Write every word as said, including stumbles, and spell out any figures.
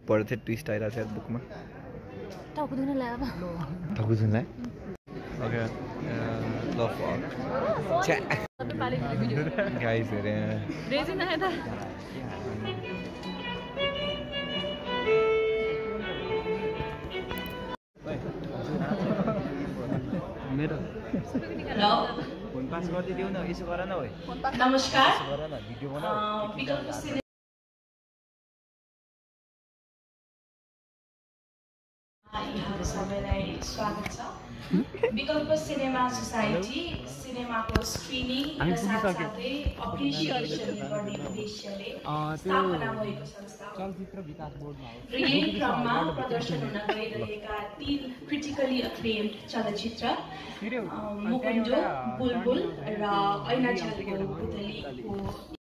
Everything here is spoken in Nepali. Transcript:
पढ्दै थिएँ ट्विस्ट आइरहेको छ बुकमा टाउको दुख्न लाग्यो टाउको दुख्नलाई ओके ल गाइस हेरे रेजिन आयो त मेरो हेलो फोन पास गरिदिऊ न यसो गर न ओइ नमस्कार यसो गर न भिडियो बनाऊ विकल्प यहाँहरू सबैलाई स्वागत छ विकल्प सिनेमा सोसाइटी सिनेमाको स्क्रिनिङ र साथसाथै अप्रिसिएसन गर्ने उद्देश्यले स्थापना भएको संस्था हो। चलचित्र विकास बोर्डमा हो। र यही क्रममा प्रदर्शन हुन गइरहेका तीन क्रिटिकली अक्लेम्ड चलचित्र मुकुन्जो बुलबुल र ऐना झलको पुतलीको